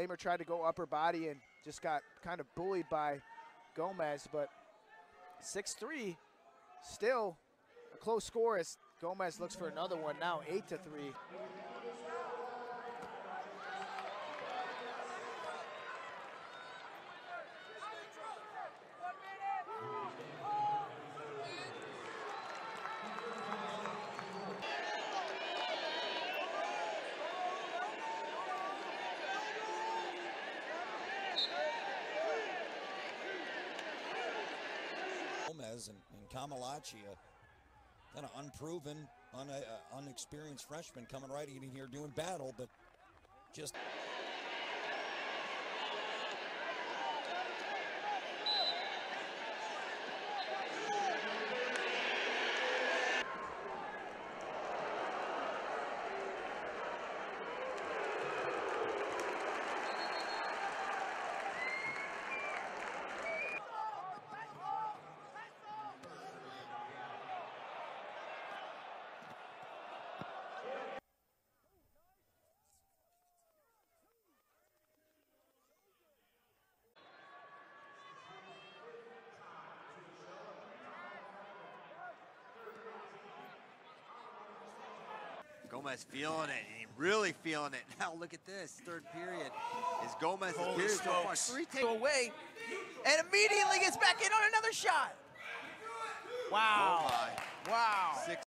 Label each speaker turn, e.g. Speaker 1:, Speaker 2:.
Speaker 1: Redeemer tried to go upper body and just got kind of bullied by Gomez, but 6-3, still a close score as Gomez looks for another one now, 8-3.
Speaker 2: Gomez and Kamalachi, kind of unproven, unexperienced freshman coming right in here doing battle, but just...
Speaker 3: Gomez feeling it, and he really feeling it. Now look at this, third period. Is Gomez period so far? 3 take away, and immediately gets back in on another shot.
Speaker 1: Wow.
Speaker 3: Oh my.
Speaker 1: Wow.